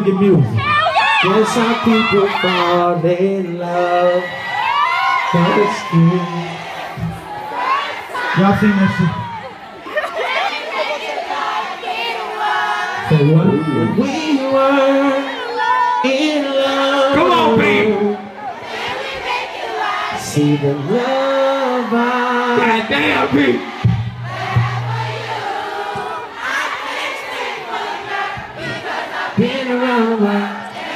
get music. That's how people fall in love. That's good. Y'all sing that shit. So what? We were in love. Come on, baby. See the love I God damn, baby. been around the world.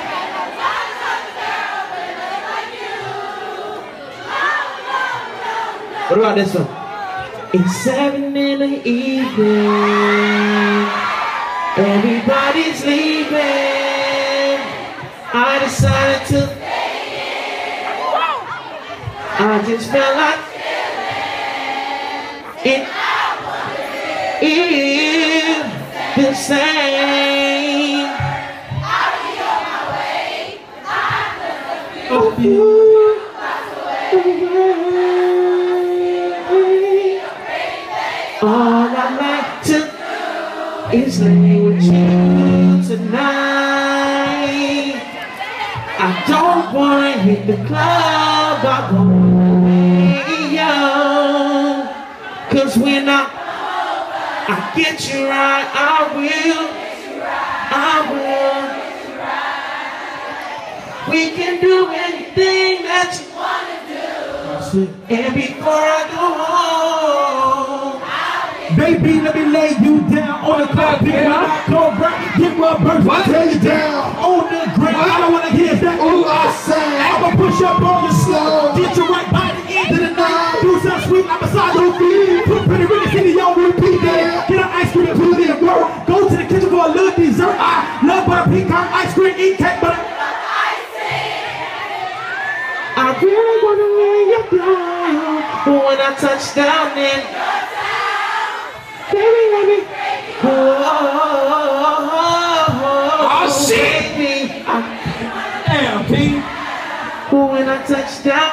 What about this one? It's 7 in the evening. Everybody's leaving. I decided to. I just felt like it is the same. Oh, you away. All I'd like to is lay with you tonight. I don't wanna hit the club, I wanna lay young. Cause when I get you right, I will. We can do anything that you wanna do. And before I go home, Baby, let me lay you down on the carpet. When I come back, get my birth. Lay you down on the ground. I don't wanna hear that. Ooh, I say. I'ma push up on you slow. Get you right by the end of the night. Do something sweet, I'm beside your feet. Put pretty Ricky City on repeat. Get an ice cream and put it in work. Go to the kitchen for a little dessert. I love butter pecan ice cream, eat cake, but I really wanna lay you down. But when I touch down in baby, let me. Oh, shit. Baby, damn, P. but when I touch down,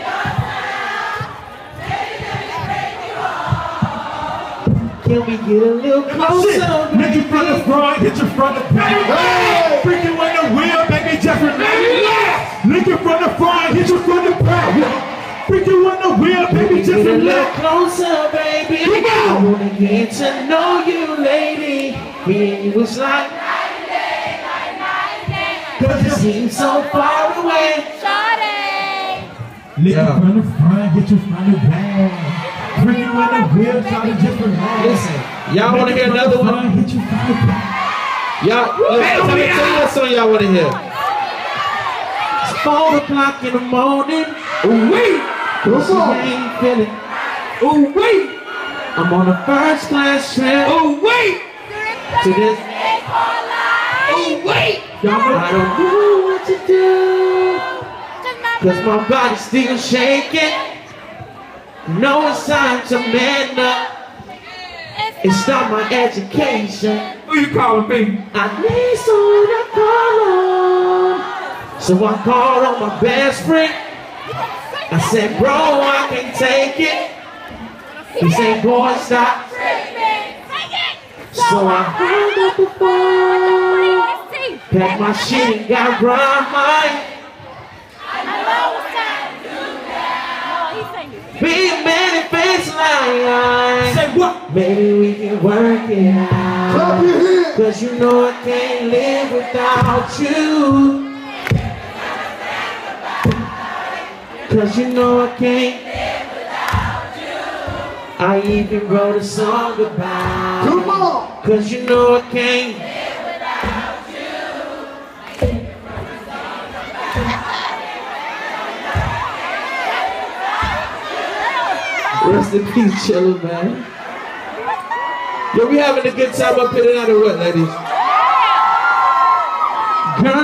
can we get a little closer? Make you from the front, hit you from the back. Hey! Freaking when the wheel, baby, Jeffrey. Lick you from the front, hit you from the back. Freaking when the wheel, baby, Get a Jeffrey. little closer, baby. I wanna get to know you, lady. Me and you was like night and day. Cause you seem so far away. Lick you from the front, get you from the back. Freaking when the wheel, try to Jeffrey. Listen, y'all wanna hear another one? Hit you from the back. Y'all, tell me what song y'all wanna hear. It's 4 o'clock in the morning. Wait! What's You up? ain't feeling. Oh, wait! I'm on a first class trip Oh, wait! to this. Oh, wait! I don't know what to do, cause my body's still shaking. Know it's time to man up and start my education. Who you calling, baby? I need someone to call on, so I called on my best friend. I said, bro, I can't take it. He said, boy, stop. So I hung up the phone, packed my shit and got right. Be a man and face line. Say what? Maybe we can work it Clap out. your hands. Cause you know I can't live without you. Cause you know I can't live without you. I even wrote a song about Come on. cause you know I can't live without you. Rest in peace, Chilla, man. Yo, we having a good time up here tonight or what, ladies? Girl.